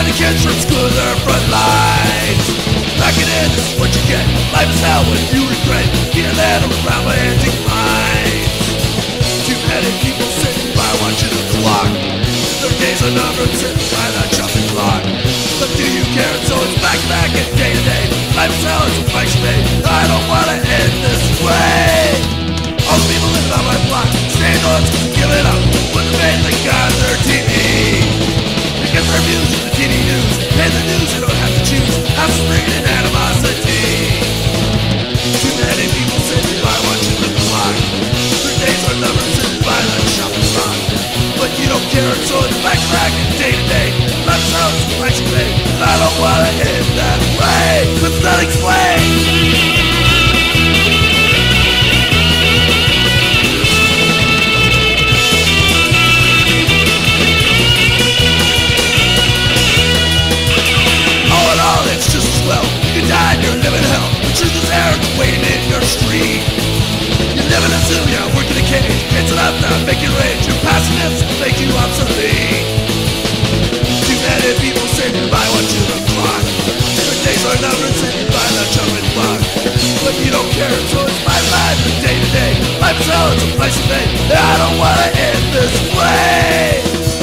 the kids from school to their front lines. Back it in, this is what you get. Life is hell when you regret. Get that around my antique minds. Two-headed people sitting by watching the clock. Their days are numbered, sitting by that chopping block. But do you care? So it's back and day to day. Life is hell, it's a price you pay. I don't wanna end this way. All the people living on my block, staying on, give it up. With the main they got their TV. They get their views in the TV news. Pay the news, they don't have to choose. House is bringing in animosity. Too many people sitting by watching the clock. Their days are numbered, sitting by the shopping block. But you don't care, so it's back and day to day. Life's out, it's a price you pay. I don't wanna end that way. Let's not explain. It's just as well. You died, you're living hell. The truth is there, it's waiting in your street. You live in a zoo, you're working a cage. It's enough now, make you rage. Your passiveness will make you obsolete. Too many people say goodbye watching the clock. Their days are numbered, sitting by the chopping block. But you don't care, so it's my life from day to day. Life is hell, it's a price you pay. I don't wanna end this way.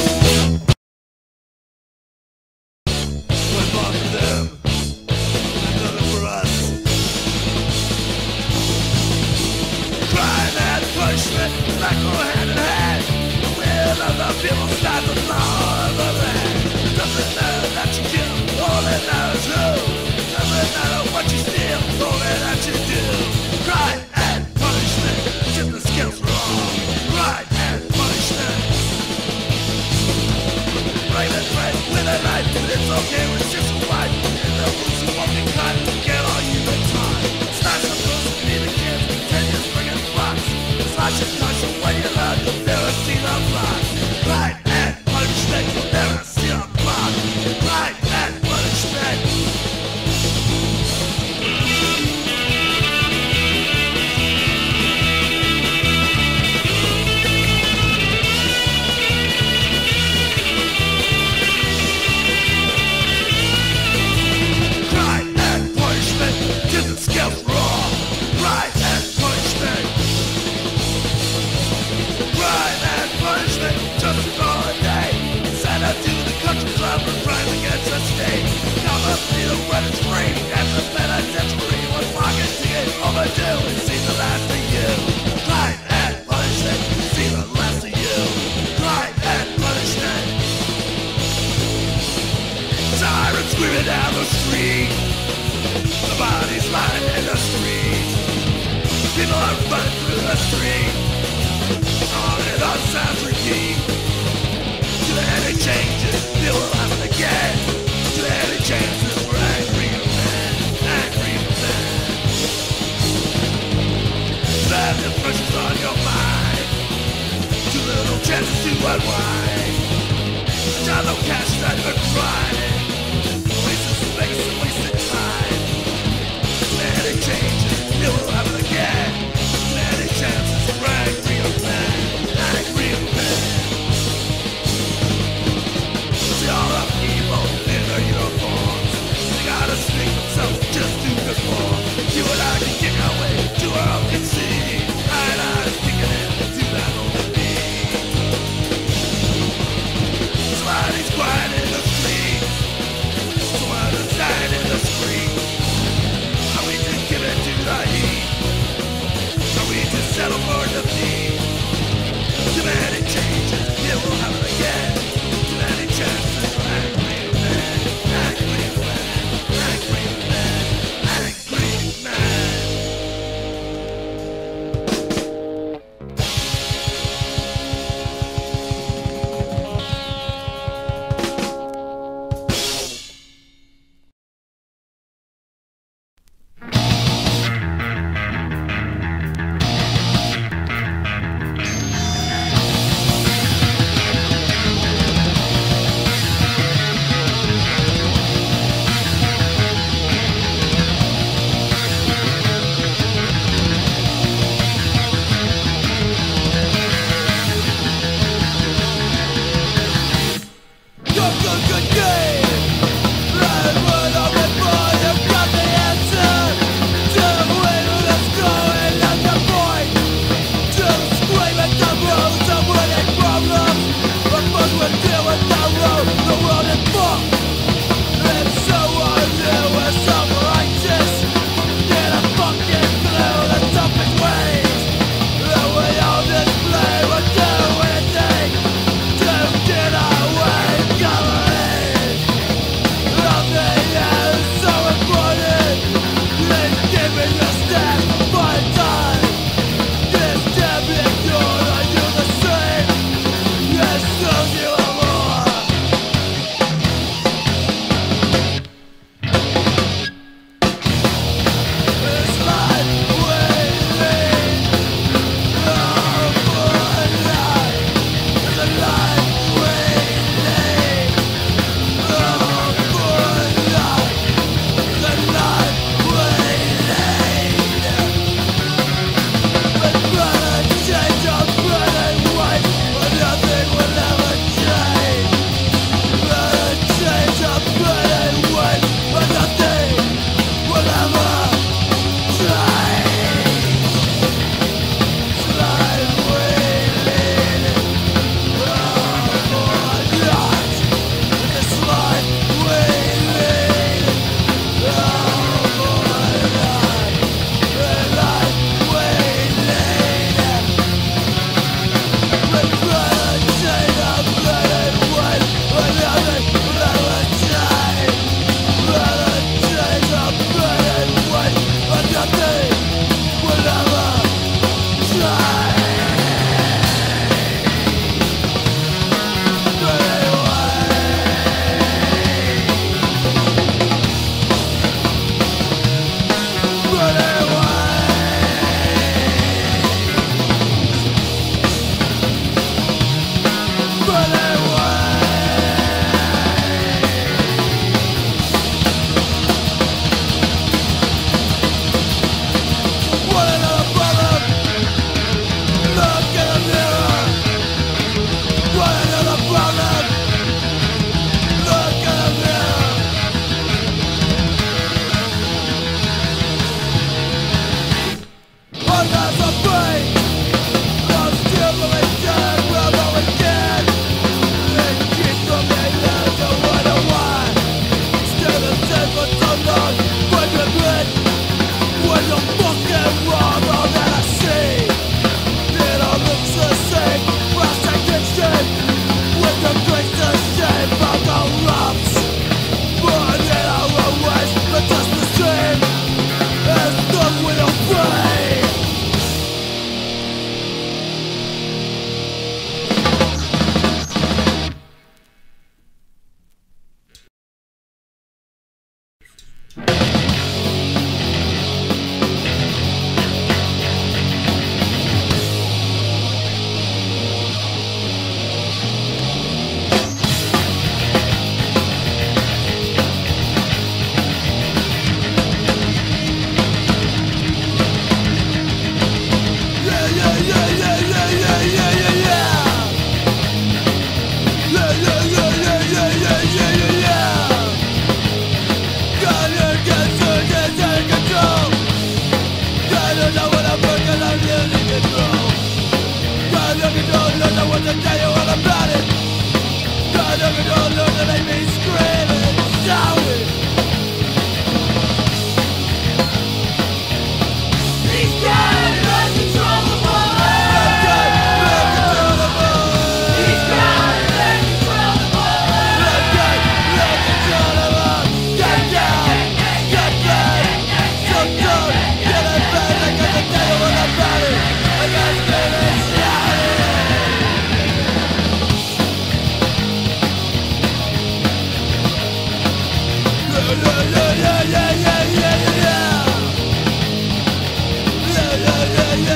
Like go hand in hand. The will of the people stands the law of the land. Doesn't matter that you kill, all that matters who. Doesn't matter what you steal, only that you do. Crime and punishment, get the skills wrong. Crime and punishment. Brave and brave with a knife, it's okay with just a wife. In the roots of walking kind, get all you the time. Smash the books and be the kids, 10 years bringing blocks. Slash and touch when you learn, you'll never see the block. Right and punishment, you'll never see the block. Right and punishment. Right and punishment, get the scales wrong. Right and punishment. Crime and punishment, just for a day. Send up to the country club for crime against the state. Come up to the weapons free, and the penitentiary. One pocket ticket overdue, and see the last of you. Crime and punishment, see the last of you. Crime and punishment. Sirens screaming down the street. The bodies lying in the street. People are running through the street. On and on sounds repeat. Too many changes, it will happen again. Too many chances for angry men. Angry men. Bad impressions on your mind. Too little chances to unwind. Time no cash that you're crying. Wasted space and wasted time. Too many changes, it will happen again. Too many chances for angry men. Angry men. See all the people in their uniforms. They gotta sneak themselves just to conform. You and I can kick our way to our own conceit. And I is kicking in to that old beat. Somebody's crying in the street. Someone is dying in the street. Are we to give it to the heat? Are we to settle for defeat? Too many changes, it will happen again. Too many chances for angry men. Angry men. Angry men. Angry men.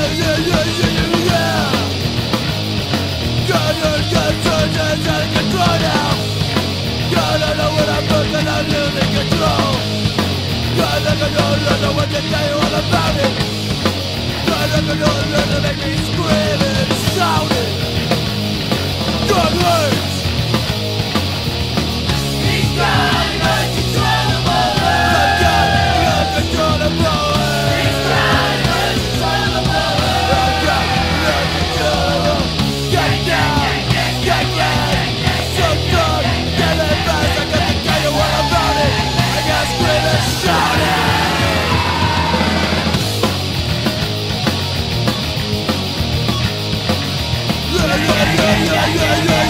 Yeah.